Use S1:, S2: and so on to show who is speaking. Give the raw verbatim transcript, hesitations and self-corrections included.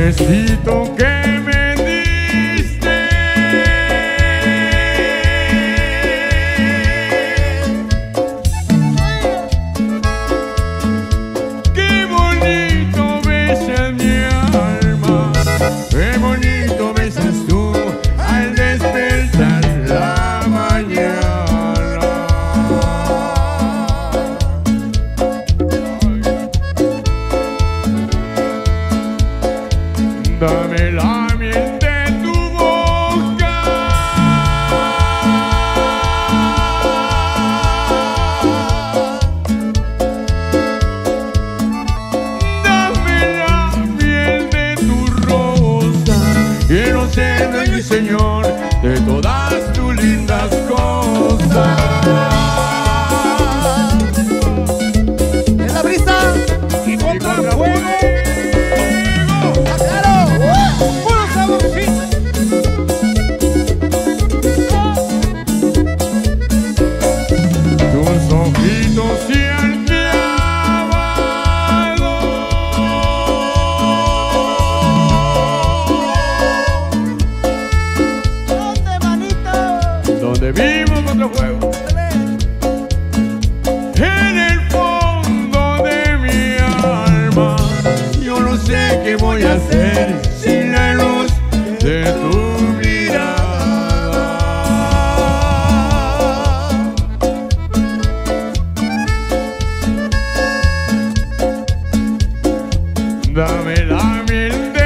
S1: besito que me diste. Qué bonito besas mi alma, qué bonito besas tú al despertar la mañana. Dame la miel de tu boca, dame la miel de tu rosa. Quiero ser el Señor de todas tus lindas cosas.
S2: En la brisa y contra el fuego.
S1: Tus ojitos se han clavado
S2: ¿Dónde, manito?
S1: donde vimos nuestro fuego, en el fondo de mi alma. Yo no sé qué voy a hacer sin la luz de tu mirada. Dame la miel de